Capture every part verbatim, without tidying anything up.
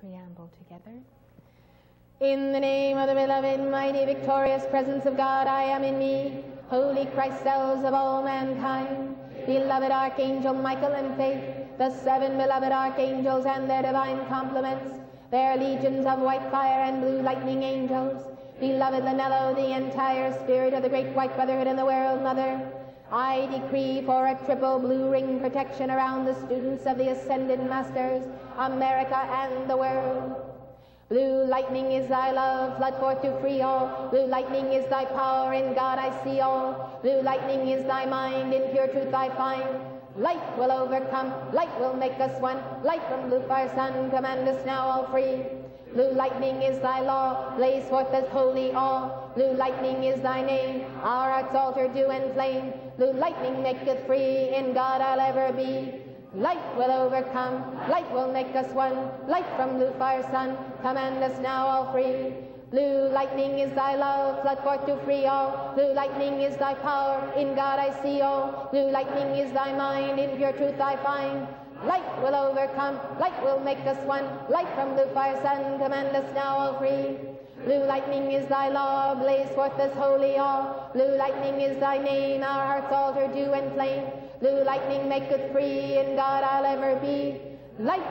preamble together. In the name of the beloved, mighty, victorious presence of God, I am in me, holy Christ, selves of all mankind, beloved Archangel Michael and Faith, the seven beloved archangels and their divine complements, their legions of white fire and blue lightning angels, beloved Lanello, the entire spirit of the great white brotherhood and the world mother, I decree for a triple blue ring protection around the students of the ascended masters, America and the world. Blue lightning is thy love, flood forth to free all. Blue lightning is thy power, in God I see all. Blue lightning is thy mind, in pure truth I find. Light will overcome, light will make us one. Light from blue fire sun, command us now all free. Blue lightning is thy law, blaze forth as holy awe. Blue lightning is thy name, our heart's altar dew and flame. Blue lightning maketh free, in God I'll ever be. Light will overcome, light will make us one. Light from blue fire sun, command us now all free. Blue lightning is thy love, flood forth to free all. Blue lightning is thy power, in God I see all. Blue lightning is thy mind, in pure truth I find. Light will overcome, light will make us one. Light from blue fire sun, command us now all free. Blue lightning is thy law, blaze forth as holy awe. Blue lightning is thy name, our heart's altar dew and flame. Blue lightning maketh free, in God I'll ever be. Light,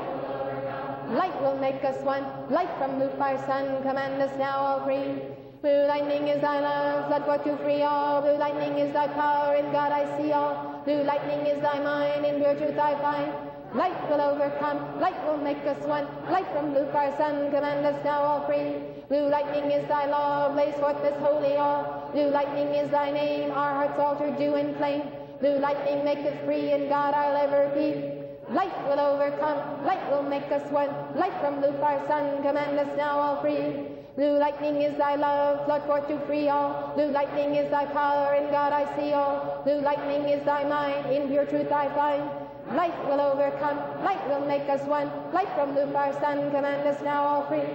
light will make us one. Light from blue fire sun, command us now all free. Blue lightning is thy love, flood forth to free all. Blue lightning is thy power, in God I see all. Blue lightning is thy mind, in pure truth I find. Light will overcome, light will make us one. Light from blue fire sun, command us now all free. Blue lightning is thy law, blaze forth this holy awe. Blue lightning is thy name, our heart's altar dew and flame. Blue lightning maketh free, in God I'll ever be. Light will overcome, light will make us one. Light from blue fire sun, command us now all free. Blue lightning is thy love, flood forth to free all. Blue lightning is thy power, in God I see all. Blue lightning is thy mind, in pure truth I find. Light will overcome, light will make us one. Light from blue fire sun, command us now all free.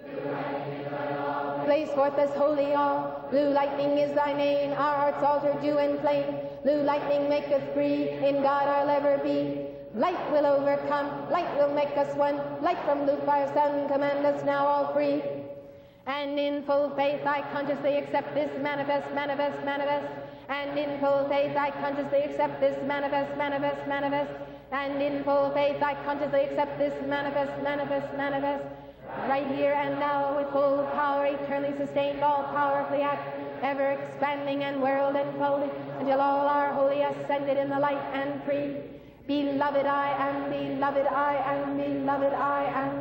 Blaze forth as holy awe. Blue lightning is thy name, our heart's altar dew and flame. Blue lightning maketh free, in God I'll ever be. Light will overcome, light will make us one. Light from blue fire sun, command us now all free. And in full faith I consciously accept this manifest, manifest, manifest. And in full faith I consciously accept this manifest, manifest, manifest. And in full faith I consciously accept this manifest, manifest, manifest. Right here and now, with full power, eternally sustained, all powerfully act, ever expanding and world enfolding, until all are wholly ascended in the light and free. Beloved I am, beloved I am, beloved I am.